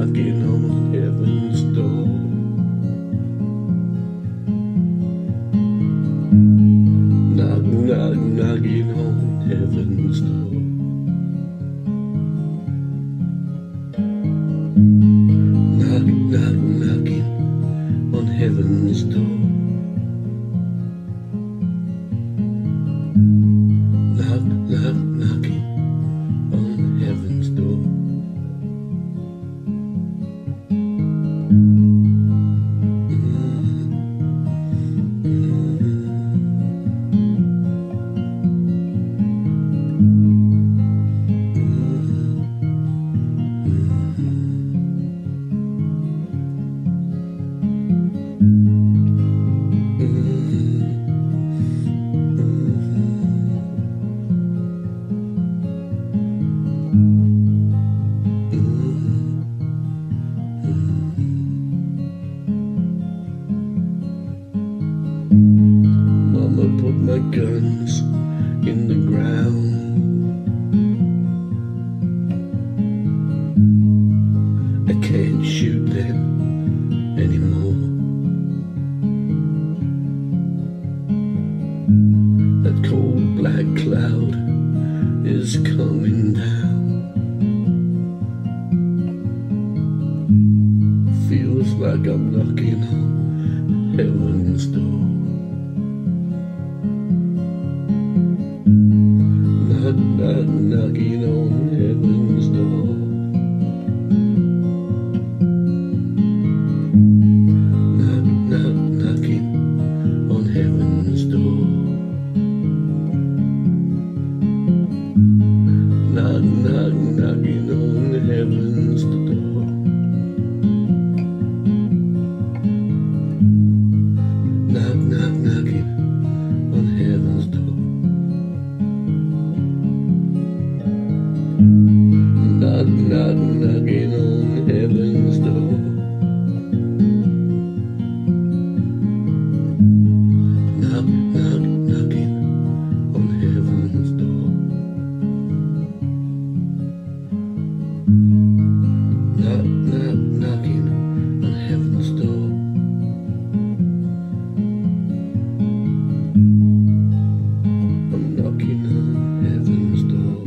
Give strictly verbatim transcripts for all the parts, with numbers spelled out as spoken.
knocking on heaven's door. Knock, knock, knocking on heaven's door. Knock, knock, knocking on heaven's door. Knock, knock, knocking on heaven's door. Mama put my guns in the ground. I can't shoot them anymore. That cold black cloud is coming down. Feels like I'm knocking on heaven's door. Knock, knock, knocking on heaven's door. Knock, knock, knocking on heaven's door. Knock, knock, knocking on heaven's door. Knock, knock, knocking on heaven's door. Knock, knock, knocking on heaven's door. Knock, knock, knocking on heaven's door. Knock, knock, knocking on heaven's door. I'm knocking on heaven's door.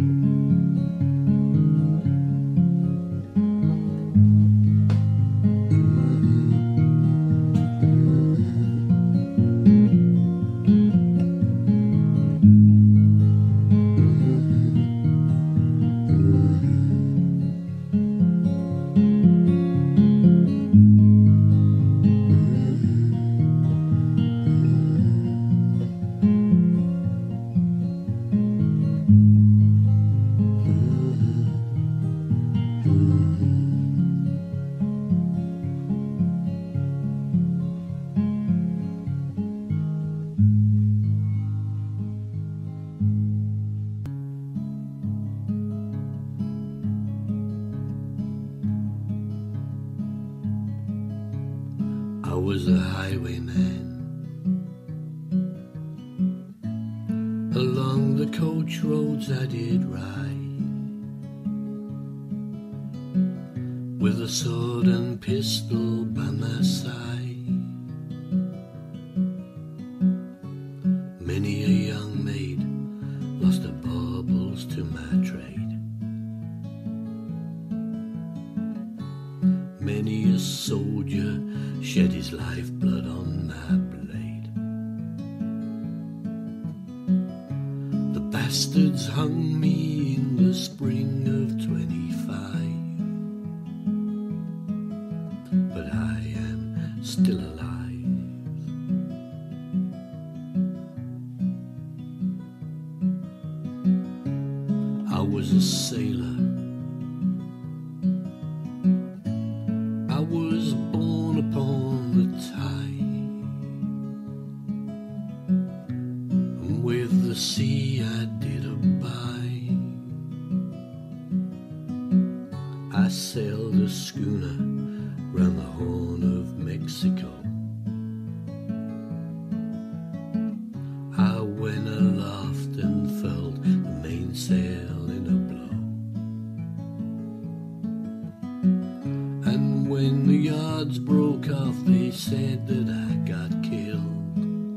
I was a highwayman. Along the coach roads I did ride, with a sword and pistol by my side. Many a young maid lost her baubles to my trade. Many a soldier shed his lifeblood on my blade. The bastards hung me in the spring of twenty-five, but I am still alive. I was a sailor. I was born upon the tide, and with the sea I did abide. I sailed a schooner round the Horn of Mexico. I went aloft and felt the mainsail in a blow, and when the yards broke off, they said that I got killed.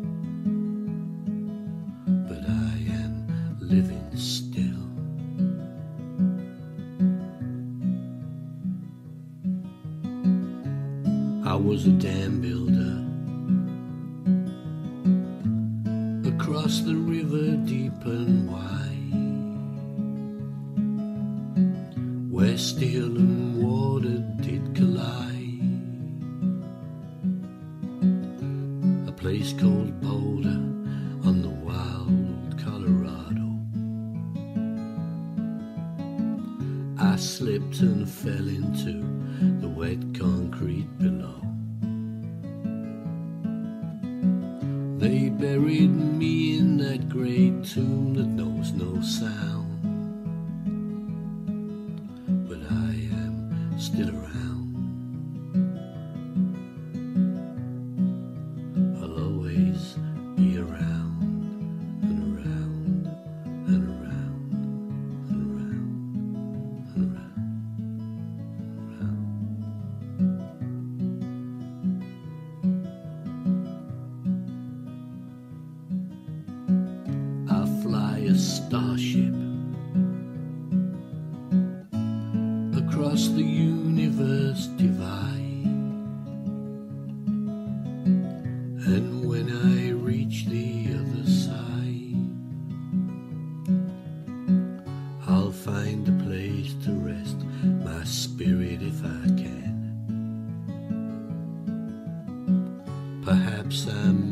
But I am living still. I was a dam builder across the river deep and wide, where steel and water did collide. A place called Boulder on the wild Colorado. I slipped and fell into the wet concrete below. They buried me in that great tomb that knows no sound. But I am still around. I'll always be around and around and around and around and around and around. A starship across the universe divide, and when I reach the other side, I'll find a place to rest my spirit if I can. Perhaps I'm